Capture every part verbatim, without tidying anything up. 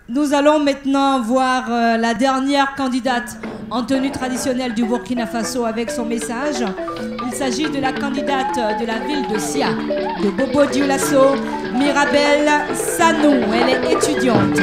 Nous allons maintenant voir euh, la dernière candidate en tenue traditionnelle du Burkina Faso avec son message. Il s'agit de la candidate de la ville de Sia, de Bobo Dioulasso, Mirabel Sanou. Elle est étudiante.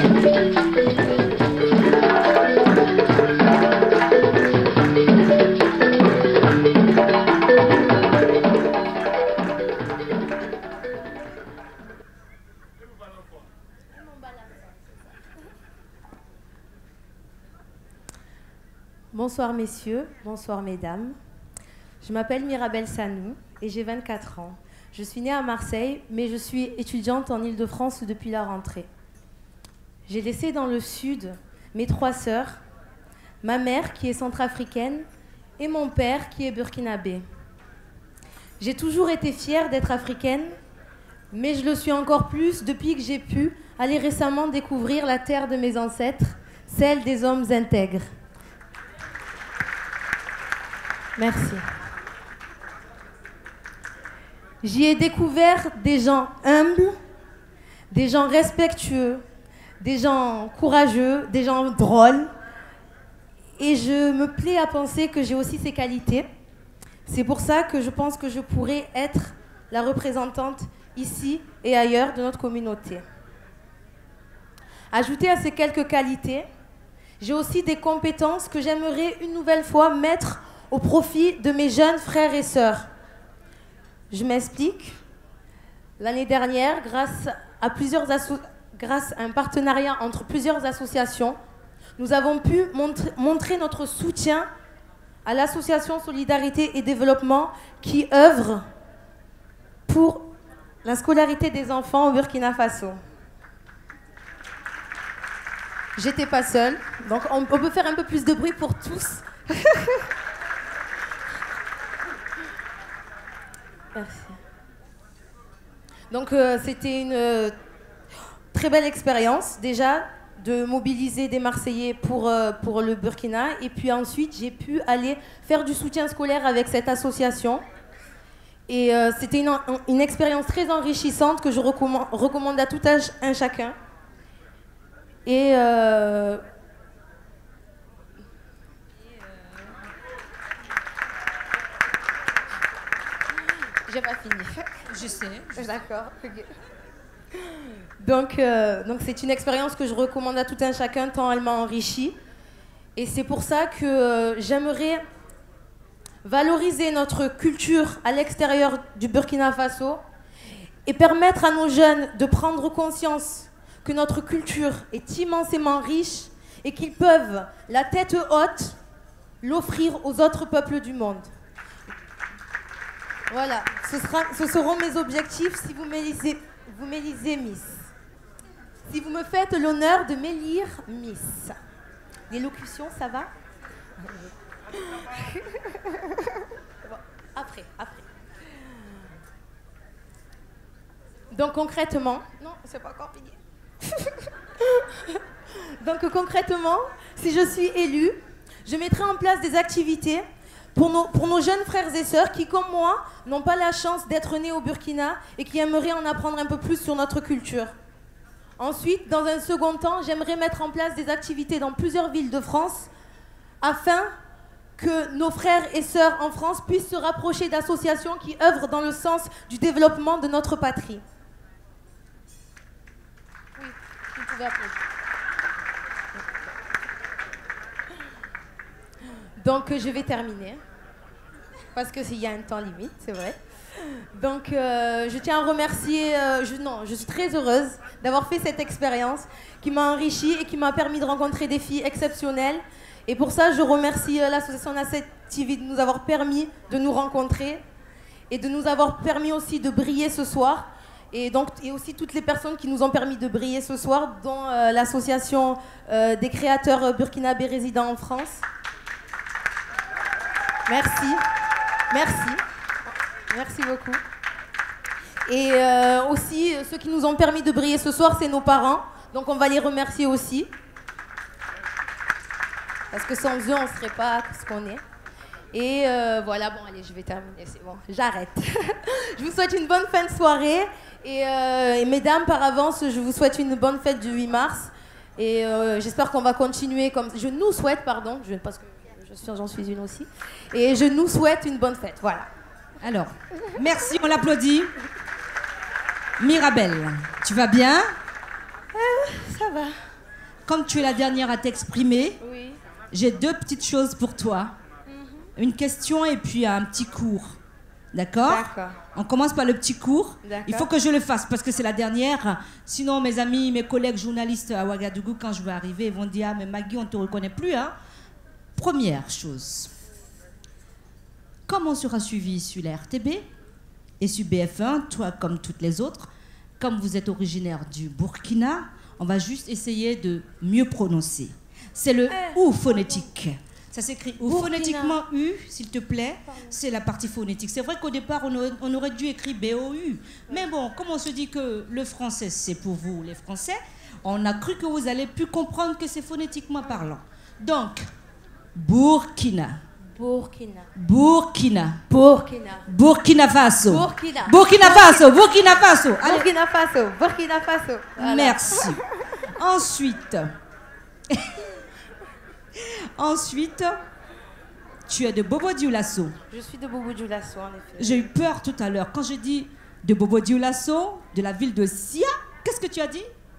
Bonsoir messieurs, bonsoir mesdames. Je m'appelle Mirabel Sanou et j'ai vingt-quatre ans. Je suis née à Marseille, mais je suis étudiante en Île-de-France depuis la rentrée. J'ai laissé dans le sud mes trois sœurs, ma mère qui est centrafricaine et mon père qui est burkinabé. J'ai toujours été fière d'être africaine, mais je le suis encore plus depuis que j'ai pu aller récemment découvrir la terre de mes ancêtres, celle des hommes intègres. Merci. J'y ai découvert des gens humbles, des gens respectueux, des gens courageux, des gens drôles. Et je me plais à penser que j'ai aussi ces qualités. C'est pour ça que je pense que je pourrais être la représentante ici et ailleurs de notre communauté. Ajouté à ces quelques qualités, j'ai aussi des compétences que j'aimerais une nouvelle fois mettre au profit de mes jeunes frères et sœurs. Je m'explique. L'année dernière, grâce à, plusieurs grâce à un partenariat entre plusieurs associations, nous avons pu montrer, montrer notre soutien à l'association Solidarité et Développement qui œuvre pour la scolarité des enfants au Burkina Faso. J'étais pas seule, donc on, on peut faire un peu plus de bruit pour tous. Merci. Donc euh, c'était une euh, très belle expérience déjà de mobiliser des Marseillais pour, euh, pour le Burkina, et puis ensuite j'ai pu aller faire du soutien scolaire avec cette association, et euh, c'était une, une expérience très enrichissante que je recommande, recommande à tout âge, un chacun. Et euh, j'ai pas fini. Je sais. Je sais. D'accord. Donc, euh, donc c'est une expérience que je recommande à tout un chacun tant elle m'a enrichi. Et c'est pour ça que euh, j'aimerais valoriser notre culture à l'extérieur du Burkina Faso et permettre à nos jeunes de prendre conscience que notre culture est immensément riche et qu'ils peuvent, la tête haute, l'offrir aux autres peuples du monde. Voilà, ce, sera, ce seront mes objectifs si vous m'élisez, vous m'élisez Miss. Si vous me faites l'honneur de m'élire Miss. L'élocution, ça va? Bon, après, après. Donc concrètement, non, c'est pas encore fini. Donc concrètement, si je suis élue, je mettrai en place des activités Pour nos, pour nos jeunes frères et sœurs qui, comme moi, n'ont pas la chance d'être nés au Burkina et qui aimeraient en apprendre un peu plus sur notre culture. Ensuite, dans un second temps, j'aimerais mettre en place des activités dans plusieurs villes de France afin que nos frères et sœurs en France puissent se rapprocher d'associations qui œuvrent dans le sens du développement de notre patrie. Oui, vous pouvez applaudir. Donc je vais terminer, parce qu'il y a un temps limite, c'est vrai. Donc euh, je tiens à remercier, euh, je, non, je suis très heureuse d'avoir fait cette expérience qui m'a enrichie et qui m'a permis de rencontrer des filles exceptionnelles. Et pour ça, je remercie euh, l'association Nasset T V de nous avoir permis de nous rencontrer et de nous avoir permis aussi de briller ce soir. Et, donc, et aussi toutes les personnes qui nous ont permis de briller ce soir, dont euh, l'association euh, des créateurs burkinabés résidant en France. Merci, merci, merci beaucoup. Et euh, aussi, ceux qui nous ont permis de briller ce soir, c'est nos parents. Donc on va les remercier aussi. Parce que sans eux, on ne serait pas ce qu'on est. Et euh, voilà, bon allez, je vais terminer, c'est bon, j'arrête. Je vous souhaite une bonne fin de soirée. Et, euh, et mesdames, par avance, je vous souhaite une bonne fête du huit mars. Et euh, j'espère qu'on va continuer comme... Je nous souhaite, pardon, je, parce que j'en suis une aussi. Et je nous souhaite une bonne fête, voilà. Alors, merci, on l'applaudit. Mirabel, tu vas bien? euh, Ça va. Comme tu es la dernière à t'exprimer, oui. J'ai deux petites choses pour toi. Mm-hmm. Une question et puis un petit cours. D'accord? D'accord. On commence par le petit cours. D'accord. Il faut que je le fasse parce que c'est la dernière. Sinon, mes amis, mes collègues journalistes à Ouagadougou, quand je vais arriver, ils vont dire « Ah, mais Maggie, on ne te reconnaît plus. Hein? » Première chose. Comme on sera suivi sur la R T B et sur B F un, toi comme toutes les autres, comme vous êtes originaire du Burkina, on va juste essayer de mieux prononcer. C'est le eh, OU phonétique. Ça s'écrit OU phonétiquement U, s'il te plaît. C'est la partie phonétique. C'est vrai qu'au départ, on aurait, on aurait dû écrire B O U. Mais bon, comme on se dit que le français, c'est pour vous, les Français, on a cru que vous allez plus comprendre que c'est phonétiquement parlant. Donc, Burkina. Burkina. Burkina. Burkina. Burkina Faso. Burkina. Burkina Faso. Burkina Faso. Allez. Burkina Faso. Burkina Faso. Voilà. Merci. Ensuite, ensuite, tu es de Bobo Dioulasso. Je suis de Bobo Dioulasso, en effet. J'ai eu peur tout à l'heure. Quand je dis de Bobo Dioulasso, de la ville de Sia, qu'est-ce que tu as dit?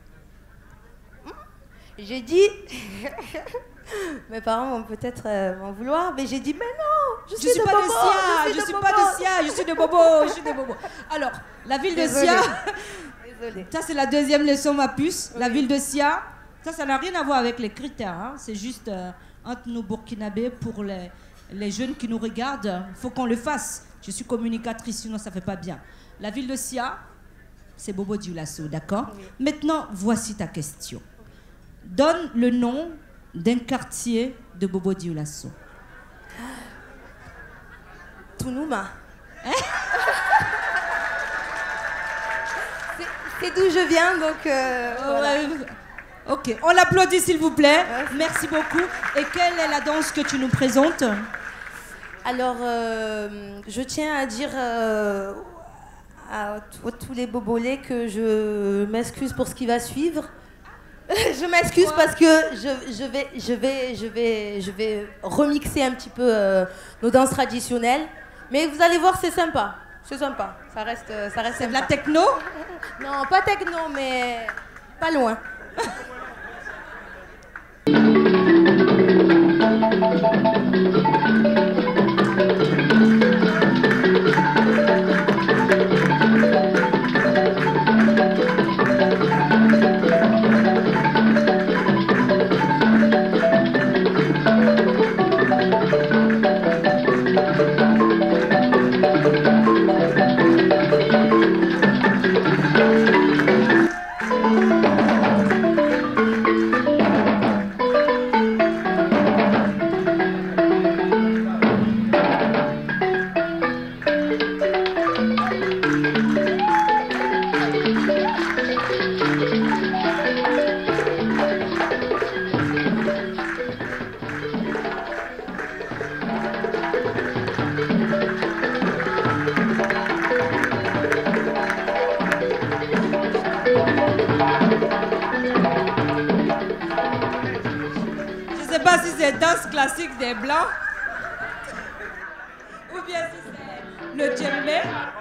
J'ai dit... Mes parents vont peut-être euh, m'en vouloir, mais j'ai dit, mais non, je, je suis, suis de pas Bobo, de Sia, je je suis, suis de pas Bobo. de Sia, je suis de Bobo, je suis de Bobo. Alors, la ville Désolée. de Sia, Désolée. Ça c'est la deuxième leçon, ma puce. Oui. La ville de Sia, ça, ça n'a rien à voir avec les critères. Hein. C'est juste euh, entre nous burkinabés, pour les, les jeunes qui nous regardent, il faut qu'on le fasse. Je suis communicatrice, sinon ça ne fait pas bien. La ville de Sia, c'est Bobo Dioulasso, d'accord? Oui. Maintenant, voici ta question. Donne le nom d'un quartier de Bobo Dioulasso. Tounouma. Hein? C'est d'où je viens, donc... Euh, voilà. ouais. Ok, on l'applaudit s'il vous plaît. Ouais. Merci beaucoup. Et quelle est la danse que tu nous présentes? Alors, euh, je tiens à dire euh, à tous les bobolets que je m'excuse pour ce qui va suivre. Je m'excuse parce que je, je, vais, je, vais, je, vais, je vais remixer un petit peu euh, nos danses traditionnelles. Mais vous allez voir, c'est sympa. C'est sympa. Ça reste, ça reste C'est de la techno? Non, pas techno, mais pas loin. Danse classique des Blancs ou bien si c'est le djembé.